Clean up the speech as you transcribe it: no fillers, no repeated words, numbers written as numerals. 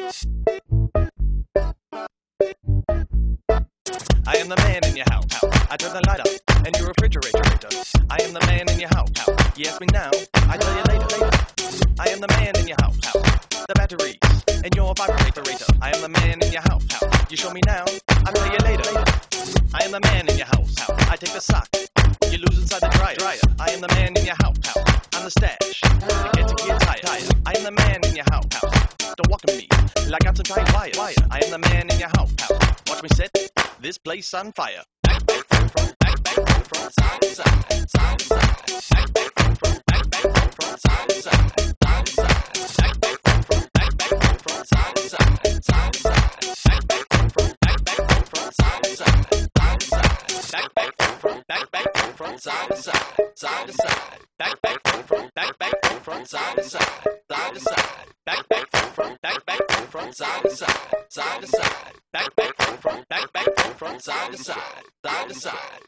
I am the man in your house. I turn the light up and your refrigerator. I am the man in your house. You ask me now, I tell you later. I am the man in your house. The batteries and your vibrator. I am the man in your house. You show me now, I tell you later. I am the man in your house. I take the sock you lose inside the dryer. I am the man in your house. I'm the stash that gets your kids tired. I am the man in your house. Don't walk to me like I'm some tight wire. I am the man in your house. Watch me set this place on fire. Back, front, side to side, side to side. Back, front, side to side, side to side. Back, front, side to side, side to side. Back, front, side to side, side to side. Back, front, side to side, side to side. Back, front, side to side, side to side. Back, front, side to side, side to side. Back, front, side to side, side to side.